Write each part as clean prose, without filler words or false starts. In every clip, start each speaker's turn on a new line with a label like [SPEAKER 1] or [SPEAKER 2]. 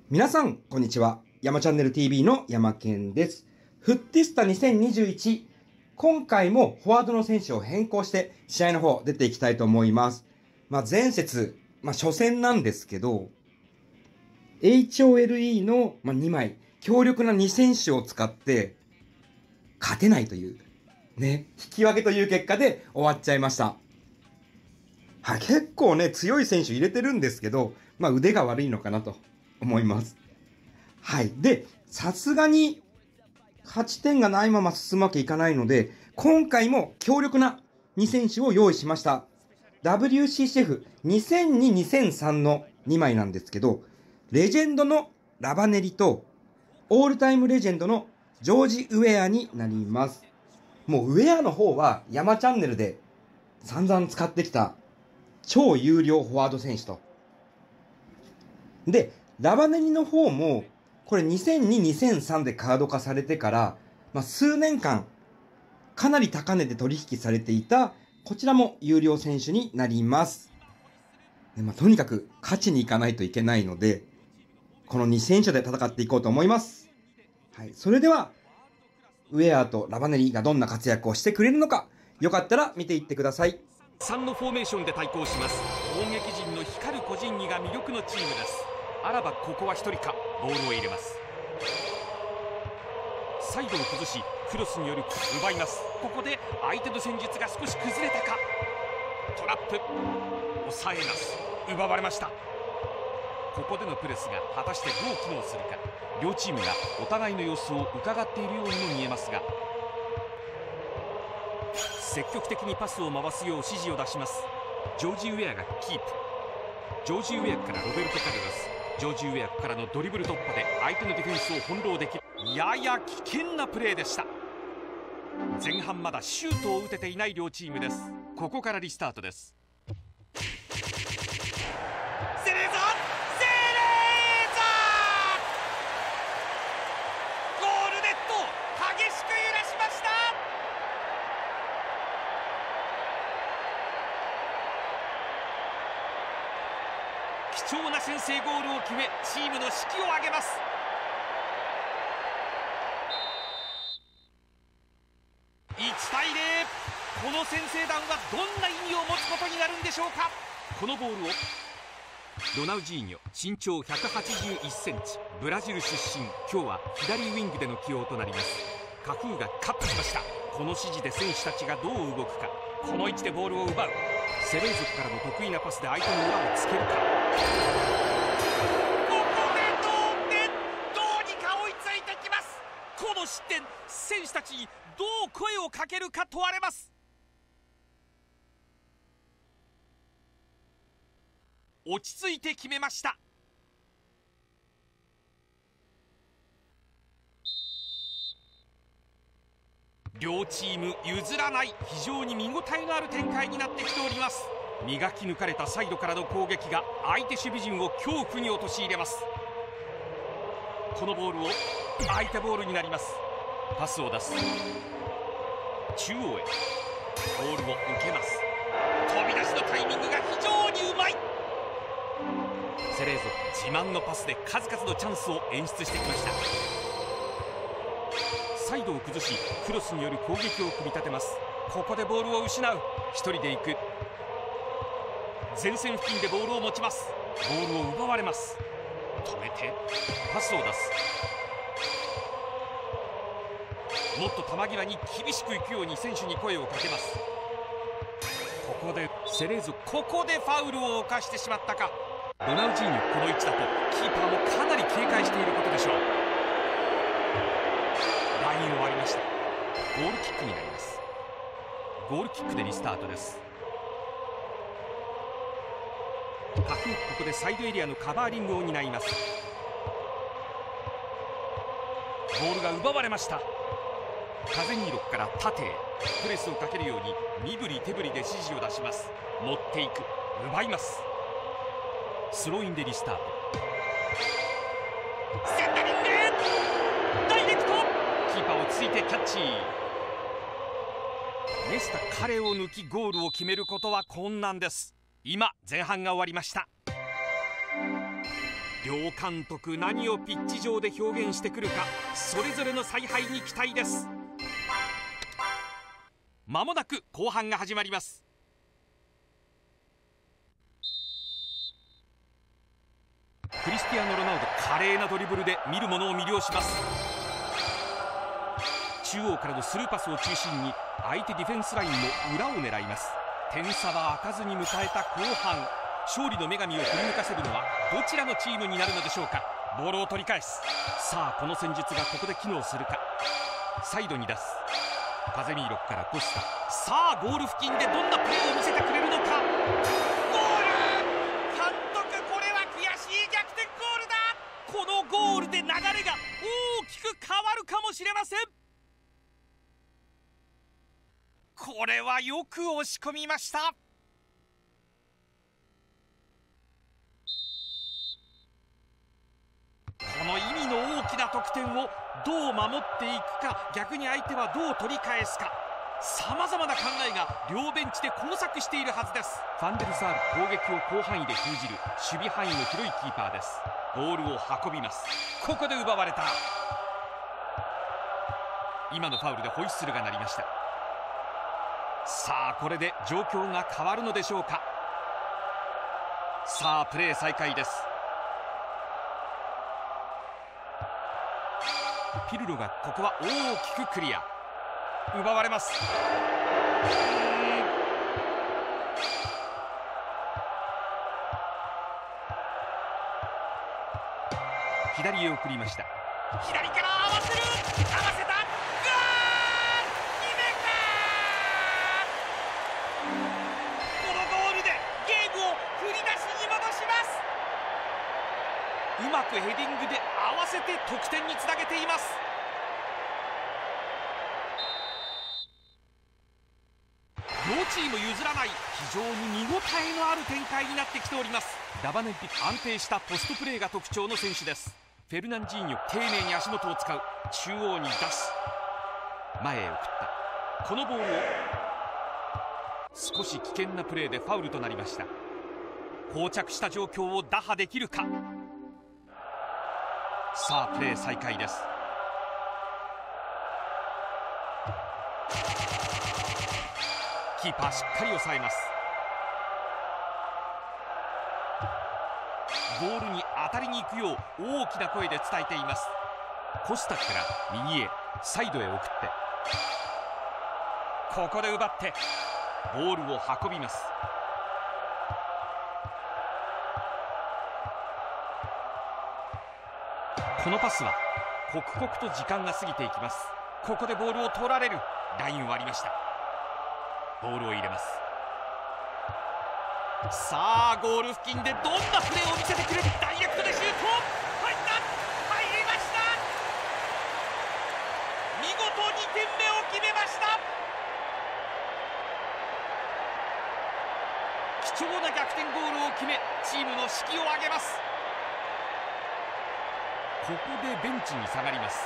[SPEAKER 1] 皆さん、こんにちは。山チャンネル TV の山健です。フッティスタ2021。今回もフォワードの選手を変更して、試合の方出ていきたいと思います。前節、初戦なんですけど、HOLE の2枚、強力な2選手を使って、勝てないという、引き分けという結果で終わっちゃいました。はい、結構強い選手入れてるんですけど、腕が悪いのかなと思います。はい。で、さすがに勝ち点がないまま進むわけいかないので、今回も強力な2選手を用意しました。WCCF2002-2003 の2枚なんですけど、レジェンドのラバネリと、オールタイムレジェンドのジョージ・ウェアになります。もうウェアの方は山チャンネルで散々使ってきた超有料フォワード選手と。で、ラバネリの方も、これ2002、2003でカード化されてから、数年間、かなり高値で取引されていた、こちらも有料選手になります。でとにかく勝ちに行かないといけないので、この2選手で戦っていこうと思います。はい。それでは、ウェアとラバネリがどんな活躍をしてくれるのか、よかったら見ていってください。
[SPEAKER 2] 3のフォーメーションで対抗します。攻撃陣の光る個人技が魅力のチームです。あらばここは1人か、ボールを入れます。サイドを崩しクロスによる奪います。ここで相手の戦術が少し崩れたか。トラップ抑えます。奪われました。ここでのプレスが果たしてどう機能するか。両チームがお互いの様子を伺っているようにも見えますが、積極的にパスを回すよう指示を出します。ジョージ・ウェアがキープ。ジョージ・ウェアからロベルト・カルロス。ジョージ・ウェアからのドリブル突破で相手のディフェンスを翻弄できる。やや危険なプレーでした。前半まだシュートを打てていない両チームです。ここからリスタートです。セレーザゴールネット激しく揺らしました。貴重な先制ゴールを決め、チームの士気を上げます。1対0。この先制弾はどんな意味を持つことになるんでしょうか。このボールをロナウジーニョ、身長181センチ、ブラジル出身。今日は左ウイングでの起用となります。カフーがカットしました。この指示で選手たちがどう動くか。この位置でボールを奪う。セレー族からの得意なパスで相手の裏をつけるか。ここで同点。どうにか追いついてきます。この失点、選手たちにどう声をかけるか問われます。落ち着いて決めました。両チーム譲らない、非常に見応えのある展開になってきております。磨き抜かれたサイドからの攻撃が相手守備陣を恐怖に陥れます。このボールを相手ボールになります。パスを出す。中央へボールを受けます。飛び出しのタイミングが非常にうまい。セレーゾ自慢のパスで数々のチャンスを演出してきました。サイドを崩しクロスによる攻撃を組み立てます。ここでボールを失う。一人で行く。前線付近でボールを持ちます。ボールを奪われます。止めてパスを出す。もっと球際に厳しく行くように選手に声をかけます。ここでセレーゾ、ここでファウルを犯してしまったか。ロナウジーニョ、この位置だとキーパーもかなり警戒していることでしょう。ラインを割りました。ゴールキックになります。ゴールキックでリスタートです。カフー、ここでサイドエリアのカバーリングを担います。ボールが奪われました。カゼミーロから縦へプレスをかけるように身振り手振りで指示を出します。持っていく。奪います。スローインでリスタート。センタリングダイレクト。キーパーをついてキャッチ。ネスタ、彼を抜きゴールを決めることは困難です。今前半が終わりました。 両監督何をピッチ上で表現してくるか、それぞれの采配に期待です。まもなく後半が始まります。クリスティアーノ・ロナウド、華麗なドリブルで見る者を魅了します。中央からのスルーパスを中心に相手ディフェンスラインの裏を狙います。点差は開かずに迎えた後半、勝利の女神を振り向かせるのはどちらのチームになるのでしょうか。ボールを取り返す。さあこの戦術がここで機能するか。サイドに出す。カゼミーロからコスタ。さあゴール付近でどんなプレーを見せてくれるのか。ゴール、監督これは悔しい逆転ゴールだ。このゴールで流れが大きく変わるかもしれません。これはよく押し込みました。この意味の大きな得点をどう守っていくか、逆に相手はどう取り返すか、さまざまな考えが両ベンチで交錯しているはずです。ファンデルサール、攻撃を広範囲で封じる守備範囲の広いキーパーです。ボールを運びます。ここで奪われた。今のファウルでホイッスルが鳴りました。さあこれで状況が変わるのでしょうか。さあプレー再開です。ピルロがここは大きくクリア。奪われます。左へ送りました。左から合わせる。合わせた。ゴール、決めた。このゴールでゲームを振り出しに戻します。うまくヘディングで合わせて得点につなげています。両チーム譲らない、非常に見応えのある展開になってきております。ダバネッティ、安定したポストプレーが特徴の選手です。フェルナンジーニョ、丁寧に足元を使う。中央に出す。前へ送った。このボールを少し危険なプレーでファウルとなりました。膠着した状況を打破できるか。さあプレー再開です。キーパーしっかり抑えます。ボールに当たりに行くよう大きな声で伝えています。コスタから右へ、サイドへ送って、ここで奪ってボールを運びます。このパスは刻々と時間が過ぎていきます。ここでボールを取られる。ラインを割りました。ボールを入れます。さあゴール付近でどんなプレーを見せてくれる。ダイレクトでシュート。入った。入りました。見事2点目を決めました。貴重な逆転ゴールを決め、チームの士気を上げます。ここでベンチに下がります。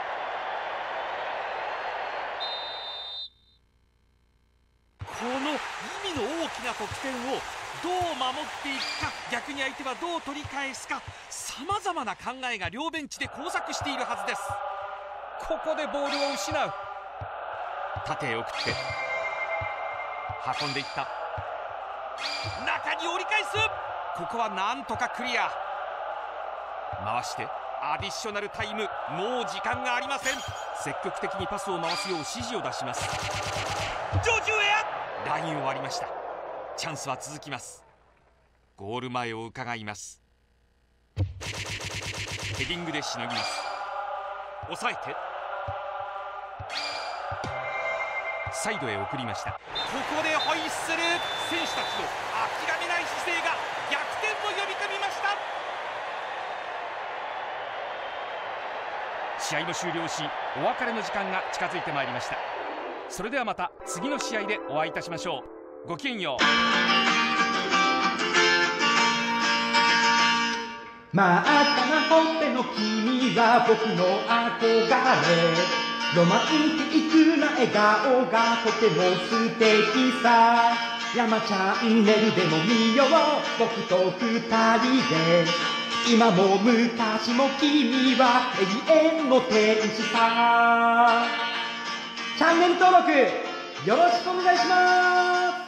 [SPEAKER 2] この意味の大きな得点をどう守っていくか、逆に相手はどう取り返すか、さまざまな考えが両ベンチで交錯しているはずです。ここでボールを失う。縦へ送って運んでいった。中に折り返す。ここはなんとかクリア。回してアディショナルタイム。もう時間がありません。積極的にパスを回すよう指示を出します。ジョージ・ウェア。ラインを割りました。チャンスは続きます。ゴール前を伺います。ヘディングでしのぎます。抑えてサイドへ送りました。ここでホイッスル。選手たちの諦めない姿勢が逆転を呼び込みました。試合も終了し、お別れの時間が近づいてまいりました。それではまた次の試合でお会いいたしましょう。ごきげんよう。
[SPEAKER 3] 真っ赤なほっぺの君は僕の憧れ。ロマンティックな笑顔がとても素敵さ。山チャンネルでも見よう、僕と二人で今も昔も君は永遠の天使さ。チャンネル登録よろしくお願いします。